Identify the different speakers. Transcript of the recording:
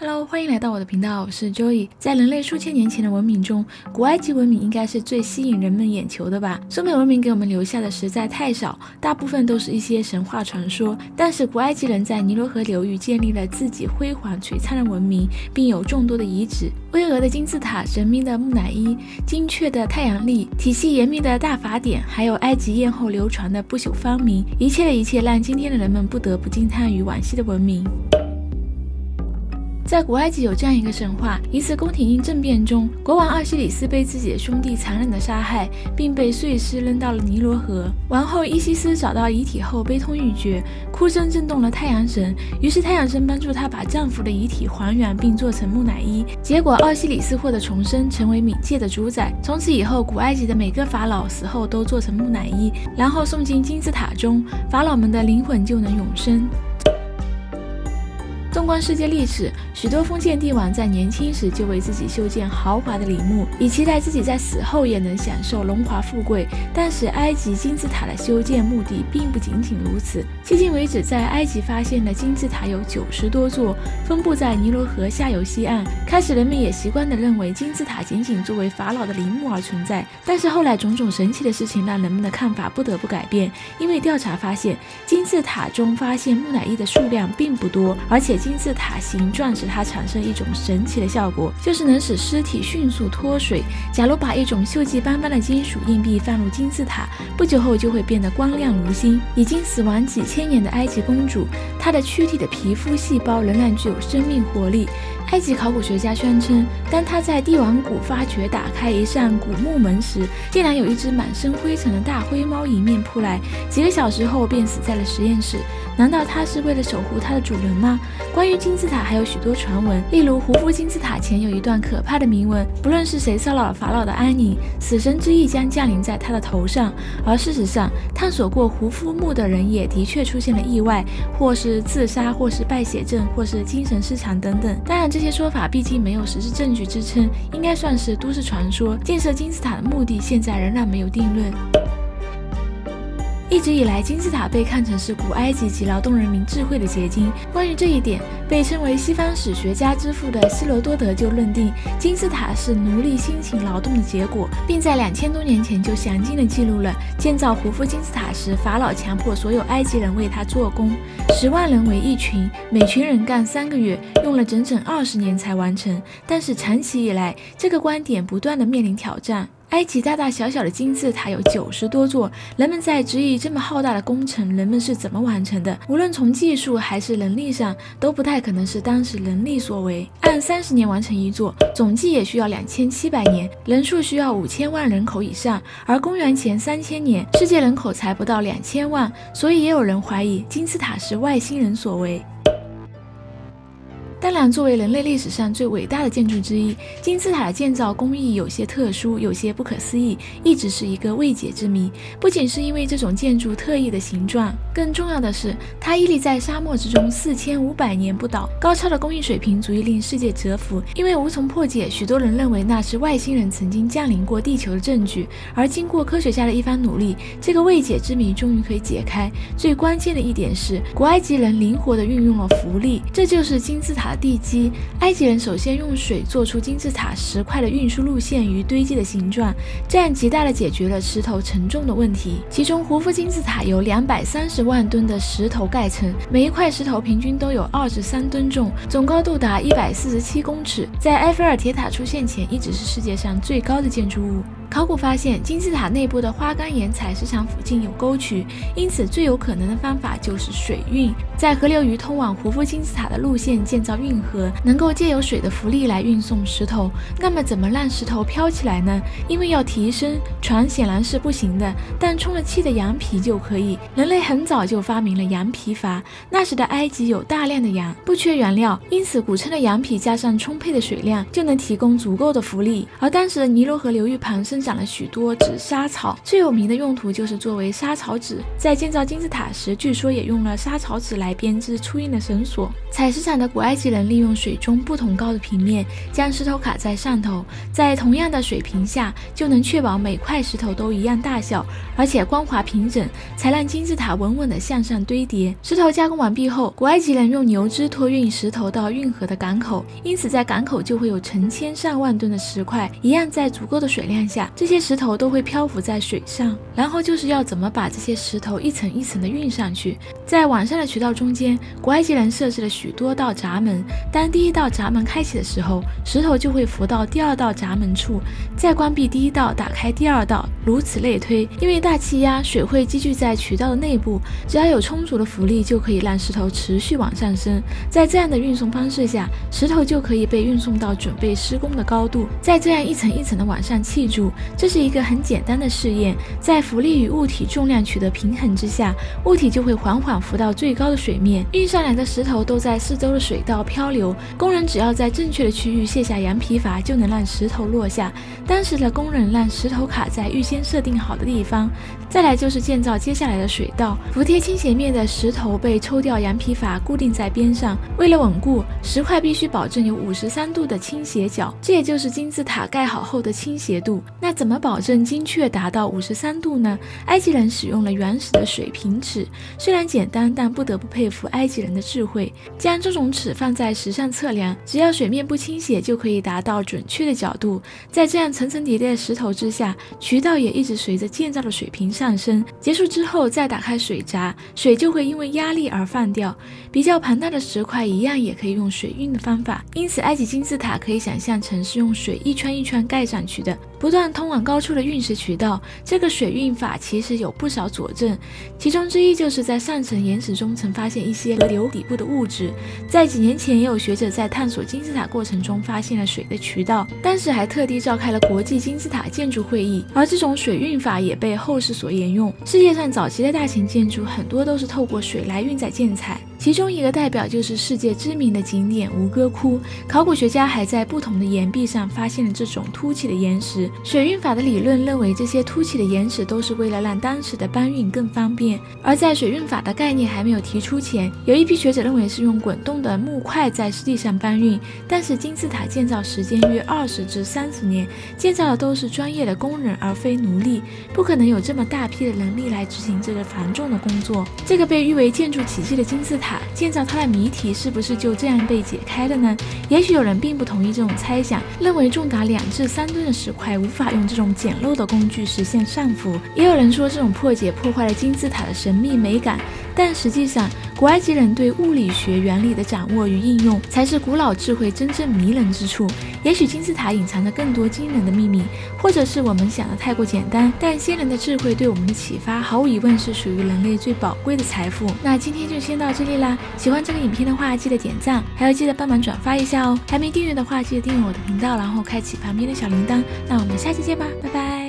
Speaker 1: Hello， 欢迎来到我的频道，我是 Joey。在人类数千年前的文明中，古埃及文明应该是最吸引人们眼球的吧。苏美文明给我们留下的实在太少，大部分都是一些神话传说。但是古埃及人在尼罗河流域建立了自己辉煌璀璨的文明，并有众多的遗址：巍峨的金字塔、神秘的木乃伊、精确的太阳历、体系严密的大法典，还有埃及艳后流传的不朽芳名。一切的一切，让今天的人们不得不惊叹于惋惜的文明。在古埃及有这样一个神话：一次宫廷政变中，国王奥西里斯被自己的兄弟残忍地杀害，并被碎尸扔到了尼罗河。王后伊西斯找到遗体后悲痛欲绝，哭声震动了太阳神，于是太阳神帮助她把丈夫的遗体还原并做成木乃伊。结果奥西里斯获得重生，成为冥界的主宰。从此以后，古埃及的每个法老死后都做成木乃伊，然后送进金字塔中，法老们的灵魂就能永生。纵观世界历史，许多封建帝王在年轻时就为自己修建豪华的陵墓，以期待自己在死后也能享受荣华富贵。但是埃及金字塔的修建目的并不仅仅如此。迄今为止，在埃及发现的金字塔有90多座，分布在尼罗河下游西岸。开始人们也习惯地认为金字塔仅仅作为法老的陵墓而存在，但是后来种种神奇的事情让人们的看法不得不改变。因为调查发现，金字塔中发现木乃伊的数量并不多，而且金字塔形状使它产生一种神奇的效果，就是能使尸体迅速脱水。假如把一种锈迹斑斑的金属硬币放入金字塔，不久后就会变得光亮如新。已经死亡几千年的埃及公主，她的躯体的皮肤细胞仍然具有生命活力。埃及考古学家宣称，当他在帝王谷发掘打开一扇古木门时，竟然有一只满身灰尘的大灰猫迎面扑来，几个小时后便死在了实验室。难道它是为了守护它的主人吗？关于金字塔还有许多传闻，例如胡夫金字塔前有一段可怕的铭文，不论是谁骚扰了法老的安宁，死神之翼将降临在他的头上。而事实上，探索过胡夫墓的人也的确出现了意外，或是自杀，或是败血症，或是精神失常等等。当然这些说法毕竟没有实质证据支撑，应该算是都市传说。建设金字塔的目的现在仍然没有定论。一直以来，金字塔被看成是古埃及及劳动人民智慧的结晶。关于这一点，被称为西方史学家之父的希罗多德就认定，金字塔是奴隶辛勤劳动的结果，并在2000多年前就详尽地记录了建造胡夫金字塔时，法老强迫所有埃及人为他做工，10万人为一群，每群人干3个月，用了整整20年才完成。但是长期以来，这个观点不断地面临挑战。埃及大大小小的金字塔有90多座，人们在质疑这么浩大的工程，人们是怎么完成的？无论从技术还是能力上，都不太可能是当时人力所为。按30年完成一座，总计也需要2700年，人数需要5000万人口以上，而公元前3000年，世界人口才不到2000万，所以也有人怀疑金字塔是外星人所为。当然，作为人类历史上最伟大的建筑之一，金字塔的建造工艺有些特殊，有些不可思议，一直是一个未解之谜。不仅是因为这种建筑特异的形状，更重要的是，它屹立在沙漠之中4500年不倒，高超的工艺水平足以令世界折服。因为无从破解，许多人认为那是外星人曾经降临过地球的证据。而经过科学家的一番努力，这个未解之谜终于可以解开。最关键的一点是，古埃及人灵活地运用了浮力，这就是金字塔地基。埃及人首先用水做出金字塔石块的运输路线与堆积的形状，这样极大地解决了石头承重的问题。其中胡夫金字塔由230万吨的石头盖成，每一块石头平均都有23吨重，总高度达147公尺，在埃菲尔铁塔出现前一直是世界上最高的建筑物。考古发现，金字塔内部的花岗岩采石场附近有沟渠，因此最有可能的方法就是水运，在河流与通往胡夫金字塔的路线建造运河，能够借由水的浮力来运送石头。那么怎么让石头飘起来呢？因为要提升，船显然是不行的，但充了气的羊皮就可以。人类很早就发明了羊皮筏，那时的埃及有大量的羊，不缺原料，因此古称的羊皮加上充沛的水量，就能提供足够的浮力。而当时的尼罗河流域旁生长了许多纸莎草，最有名的用途就是作为莎草纸。在建造金字塔时，据说也用了莎草纸来编织粗硬的绳索。采石场的古埃及人利用水中不同高的平面，将石头卡在上头，在同样的水平下，就能确保每块石头都一样大小，而且光滑平整，才让金字塔稳稳地向上堆叠。石头加工完毕后，古埃及人用牛只托运石头到运河的港口，因此在港口就会有成千上万吨的石块，一样在足够的水量下，这些石头都会漂浮在水上。然后就是要怎么把这些石头一层一层的运上去。在往上的渠道中间，古埃及人设置了许多道闸门，当第一道闸门开启的时候，石头就会浮到第二道闸门处，再关闭第一道，打开第二道，如此类推。因为大气压，水会积聚在渠道的内部，只要有充足的浮力，就可以让石头持续往上升。在这样的运送方式下，石头就可以被运送到准备施工的高度，再这样一层一层的往上砌筑。这是一个很简单的试验，在浮力与物体重量取得平衡之下，物体就会缓缓浮到最高的水面。运上来的石头都在四周的水道漂流，工人只要在正确的区域卸下羊皮筏，就能让石头落下。当时的工人让石头卡在预先设定好的地方。再来就是建造接下来的水道，服贴倾斜面的石头被抽掉羊皮筏固定在边上，为了稳固，石块必须保证有53度的倾斜角，这也就是金字塔盖好后的倾斜度。那怎么保证精确达到53度呢？埃及人使用了原始的水平尺，虽然简单，但不得不佩服埃及人的智慧，将这种尺放在石上测量，只要水面不倾斜，就可以达到准确的角度。在这样层层叠叠的石头之下，渠道也一直随着建造的水平上升。结束之后再打开水闸，水就会因为压力而放掉。比较庞大的石块一样也可以用水运的方法，因此埃及金字塔可以想象成是用水一圈一圈盖上去的，不断通往高处的运石渠道。这个水运法其实有不少佐证，其中之一就是在上层岩石中曾发现一些河流底部的物质。在几年前，也有学者在探索金字塔过程中发现了水的渠道，当时还特地召开了国际金字塔建筑会议，而这种水运法也被后世所沿用。世界上早期的大型建筑很多都是透过水来运载建材，其中一个代表就是世界知名的景点吴哥窟。考古学家还在不同的岩壁上发现了这种凸起的岩石。水运法的理论认为，这些凸起的岩石都是为了让当时的搬运更方便。而在水运法的概念还没有提出前，有一批学者认为是用滚动的木块在湿地上搬运，但是金字塔建造时间约20至30年，建造的都是专业的工人而非奴隶，不可能有这么大批的人力来执行这个繁重的工作。这个被誉为建筑奇迹的金字塔，建造它的谜题是不是就这样被解开了呢？也许有人并不同意这种猜想，认为重达2至3吨的石块无法用这种简陋的工具实现上浮。也有人说这种破解破坏了金字塔的神秘美感，但实际上古埃及人对物理学原理的掌握与应用，才是古老智慧真正迷人之处。也许金字塔隐藏着更多惊人的秘密，或者是我们想的太过简单，但先人的智慧对我们的启发，毫无疑问是属于人类最宝贵的财富。那今天就先到这里啦，喜欢这个影片的话，记得点赞，还要记得帮忙转发一下哦。还没订阅的话，记得订阅我的频道，然后开启旁边的小铃铛。那我们下期见吧，拜拜。